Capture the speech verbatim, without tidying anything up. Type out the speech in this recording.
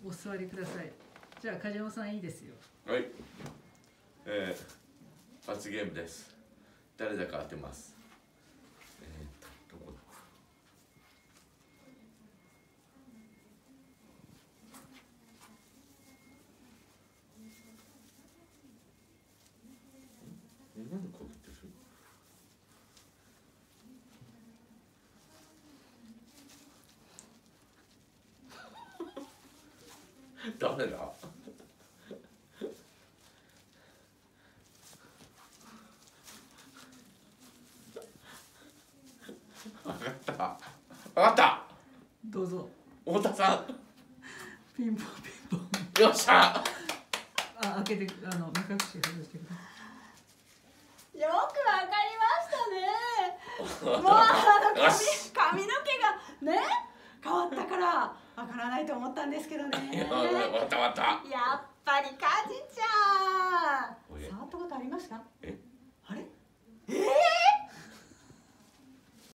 お座りください。じゃあ梶山さんいいですよ。 はい。えー、罰ゲームです。誰だか当てます。えーと、どこだ。何かけてる。誰だ。わかった。わかった。 どうぞ。 太田さん。 ピンポンピンポン。 よっしゃ。 あ、開けて、あの目隠し外してください。よくわかりましたね。もうあの髪、髪の毛がね変わったからわからないと思ったんですけどね。 いや、わかったわかった。 やっぱりカジちゃん。触ったことありますか？ え？